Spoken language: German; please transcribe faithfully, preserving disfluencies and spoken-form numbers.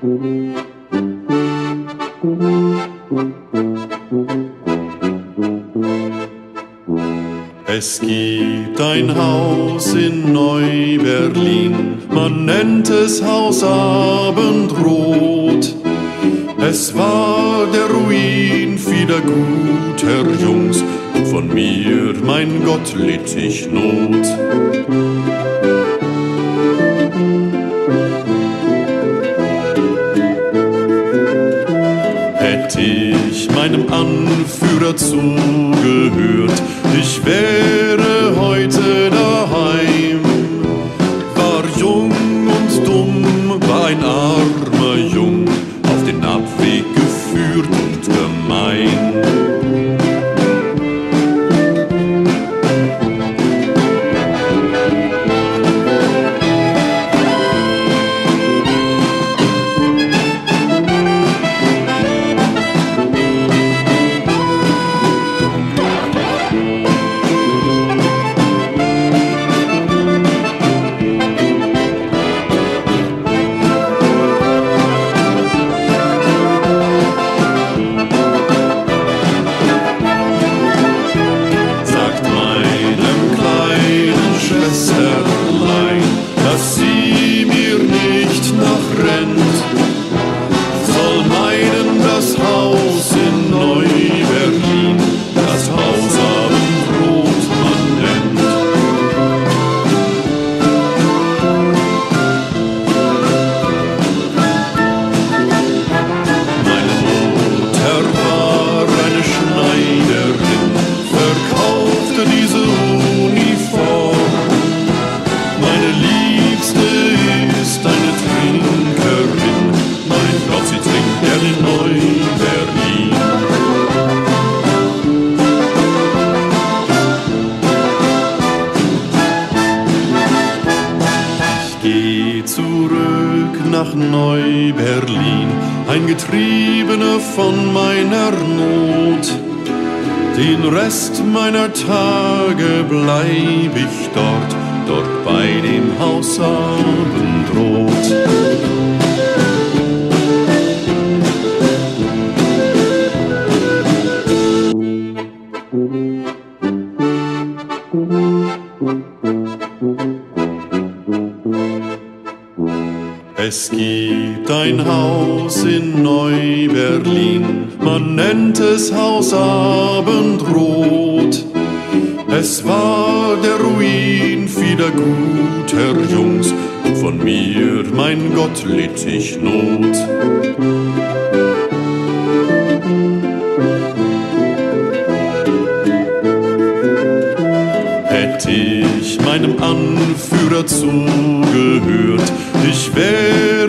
Es gibt ein Haus in Neu-Berlin, man nennt es Haus Abendrot. Es war der Ruin vieler guter Jungs, von mir, mein Gott, litt ich Not. Hätt ich meinem Anführer zugehört, ich wäre heute daheim. War jung und dumm, war ein armer Jung, auf den Abweg geführt und gemein. Dass sie mir nicht nachrennt, soll meinen das Haus in Neu-Berlin, das Haus Abendrot man nennt. Meine Mutter war eine Schneiderin, verkaufte diese Uniform. Meine Liebste ist eine Trinkerin, mein Gott, sie trinkt gern in Neu-Berlin. Ich geh zurück nach Neu-Berlin, ein Getriebener von meiner Not. Den Rest meiner Tage bleib ich dort, dort bei dem Haus Abendrot. Es gibt ein Haus in Neu-Berlin, man nennt es Haus Abendrot. Es war der Ruin vieler guter Jungs, von mir, mein Gott, litt ich Not. Hätt ich meinem Anführer zugehört, ich wäre